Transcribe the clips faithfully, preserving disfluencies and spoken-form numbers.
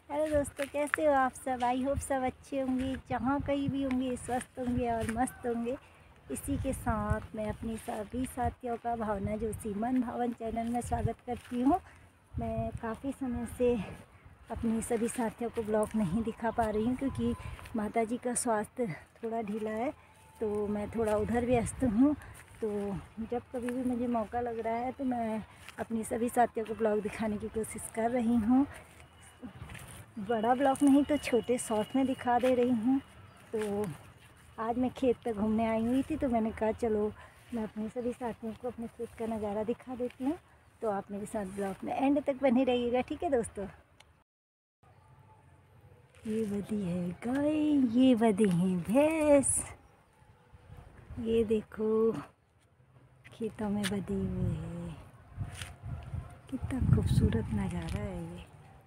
Hello दोस्तों, कैसे हो आप सब। आई होप सब अच्छे होंगे, जहाँ कहीं भी होंगे स्वस्थ होंगे और मस्त होंगे। इसी के साथ मैं अपनी सभी साथियों का भावना जोशी मन भावन चैनल में स्वागत करती हूँ। मैं काफ़ी समय से अपनी सभी साथियों को ब्लॉग नहीं दिखा पा रही हूँ क्योंकि माताजी का स्वास्थ्य थोड़ा ढीला है, तो मैं थोड़ा उधर व्यस्त हूँ। तो जब कभी भी मुझे मौका लग रहा है तो मैं अपनी सभी साथियों को ब्लॉग दिखाने की कोशिश कर रही हूँ। बड़ा ब्लॉग नहीं तो छोटे शॉर्ट में दिखा दे रही हूँ। तो आज मैं खेत पर घूमने आई हुई थी, तो मैंने कहा चलो मैं अपने सभी साथियों को अपने खेत का नज़ारा दिखा देती हूँ। तो आप मेरे साथ ब्लॉग में एंड तक बने रहिएगा, ठीक है दोस्तों। ये बधी है गाय, ये बधी है भैंस। ये देखो खेतों में बधी हुई है, कितना खूबसूरत नज़ारा है ये।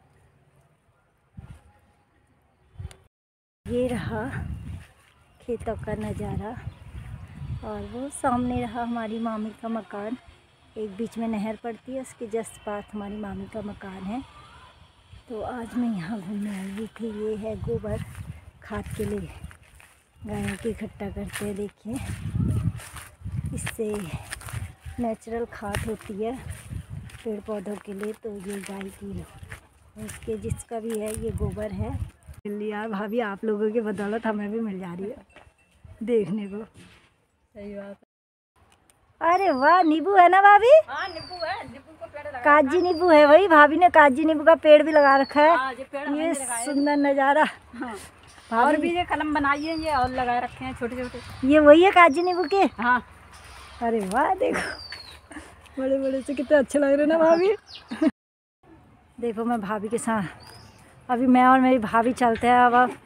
ये रहा खेतों का नज़ारा और वो सामने रहा हमारी मामी का मकान। एक बीच में नहर पड़ती है, उसके जस्ट पास हमारी मामी का मकान है। तो आज मैं यहाँ घूमने आई हुई थी। ये है गोबर खाद के लिए गायों की इकट्ठा करते हैं। देखिए, इससे नेचुरल खाद होती है पेड़ पौधों के लिए। तो ये गाय की उसके जिसका भी है ये गोबर है। यार भाभी, आप लोगों की बदौलत हमें भी मिल जा रही है देखने को। सही बात है। अरे वाह, नींबू है ना भाभी? हाँ, नींबू है। नींबू का पेड़ लगा काजी नींबू है, वही भाभी ने काजी नींबू का पेड़ भी लगा रखा है। हाँ, ये पेड़ हमने ये लगाए। सुंदर नज़ारा। हाँ, और भी ये कलम बनाई है, ये और लगाए रखे हैं छोटे छोटे। ये वही है काजी नींबू के? हाँ। अरे वाह, देखो बड़े बड़े से कितने अच्छे लग रहे ना भाभी। देखो मैं भाभी के साथ, अभी मैं और मेरी भाभी चलते हैं अब अब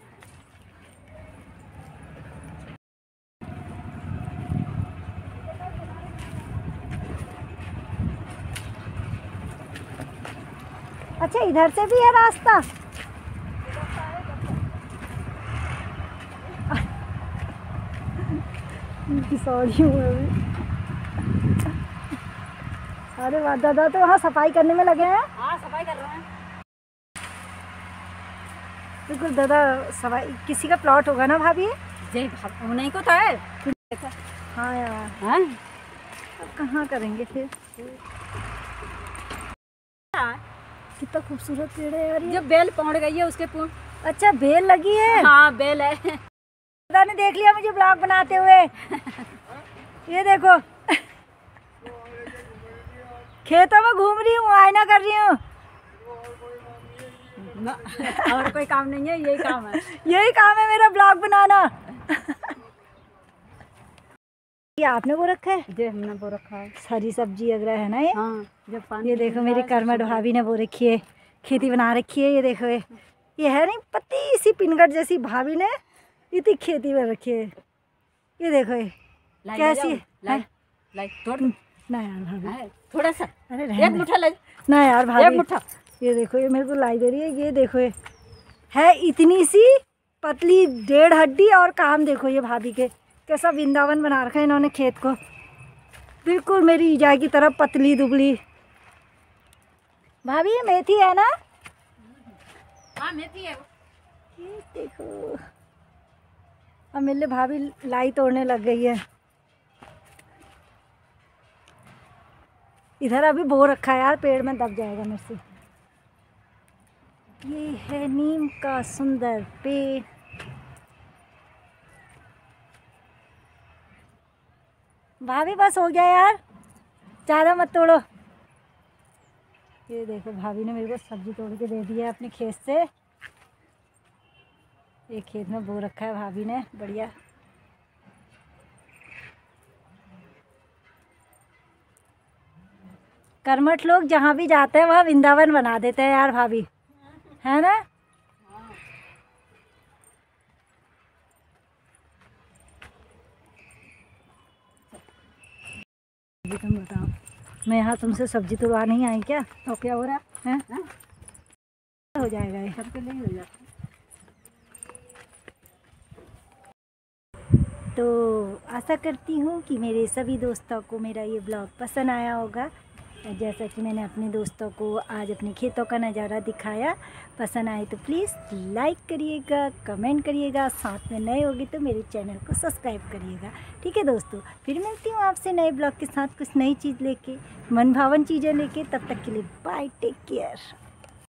अच्छा, इधर से भी है रास्ता? सॉरी हूँ अभी। अरे वाह, दादा तो वहाँ सफाई करने में लगे हैं। हाँ, सफाई कर रहे हैं। बिल्कुल दादा, सफाई किसी का प्लॉट होगा ना भाभी? जय उन्हीं को तो है। हाँ यार, हाँ? अब कहाँ करेंगे फिर। कितना खूबसूरत पेड़ है यार ये। जो बेल पौड़ गई है उसके पूर्ण। अच्छा, बेल लगी है? हाँ, बेल है। दादा ने देख लिया मुझे ब्लॉग बनाते हुए। ये देखो खेतों में घूम रही हूँ, आईना कर रही हूँ। और कोई काम नहीं है, यही काम है। यही काम है मेरा, ब्लॉग बनाना। ये आपने वो रखा है? जो हमने वो रखा है हरी सब्जी वगैरह है ना ये? हाँ, जब पानी ये देखो मेरी कर्मठ भाभी ने वो रखी है, खेती बना रखी है। ये देखो, ये ये है नहीं पतली सी पिनगट जैसी, भाभी ने इतनी खेती में रखी है। ये देखो ये कैसी है। लाई, लाई, थोड़ा ना यार भाभी, थोड़ा सा। अरे एक मुट्ठा ले। ना यार भाभी, एक मुट्ठा। ये देखो, ये मेरे को लाई दे रही है। ये देखो, ये है इतनी सी पतली डेढ़ हड्डी, और काम देखो ये भाभी के कैसा वृंदावन बना रखा है इन्होंने खेत को। बिल्कुल मेरी ईजा की तरफ पतली दुबली। भाभी ये मेथी है ना? हाँ, मेथी है। ये देखो, अब मेरे भाभी लाई तोड़ने लग गई है। इधर अभी बो रखा है यार, पेड़ में दब जाएगा मेरे से। ये है नीम का सुंदर पेड़। भाभी बस हो गया यार, ज़्यादा मत तोड़ो। ये देखो भाभी ने मेरे को सब्जी तोड़ के दे दी है अपने खेत से। ये खेत में बो रखा है भाभी ने, बढ़िया। कर्मठ लोग जहाँ भी जाते हैं वहाँ वृंदावन बना देते हैं यार भाभी, है ना? तुम बताओ, मैं यहाँ तुमसे सब्जी तोड़वा नहीं आई क्या? तो क्या हो रहा है? है? हो जाएगा ये, सबके लिए हो जाता है। तो आशा करती हूँ कि मेरे सभी दोस्तों को मेरा ये ब्लॉग पसंद आया होगा। जैसा कि मैंने अपने दोस्तों को आज अपने खेतों का नज़ारा दिखाया, पसंद आए तो प्लीज़ लाइक करिएगा, कमेंट करिएगा, साथ में नए होगी तो मेरे चैनल को सब्सक्राइब करिएगा। ठीक है दोस्तों, फिर मिलती हूँ आपसे नए ब्लॉग के साथ कुछ नई चीज़ लेके, मन भावन चीज़ें लेके। तब तक के लिए बाय, टेक केयर।